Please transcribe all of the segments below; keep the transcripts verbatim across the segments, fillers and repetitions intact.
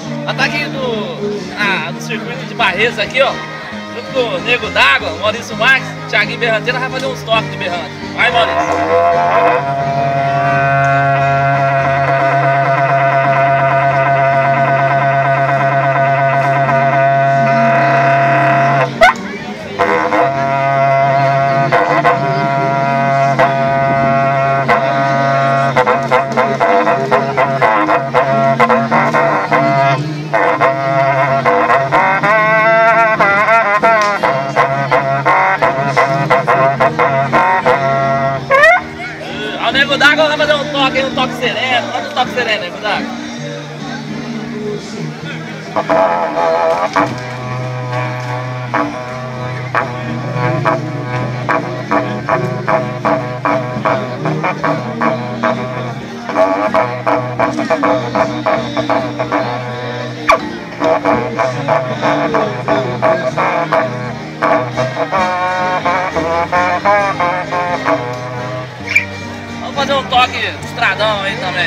Ela tá aqui do, ah, do circuito de Barreiros aqui, ó. Junto com o Nego d'Água, Maurício Marques, Thiaguinho Berranteiro, vai fazer uns toques de berrante. Vai, Maurício. O Nego d'Água vai fazer um toque aí, um toque sereno. Faz um toque sereno, Nego d'Água. Vamos fazer um toque estradão aí também.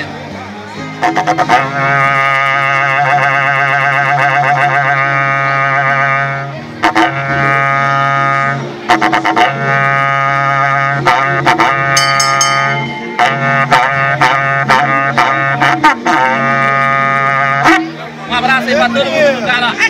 Um abraço aí pra todo mundo do canal.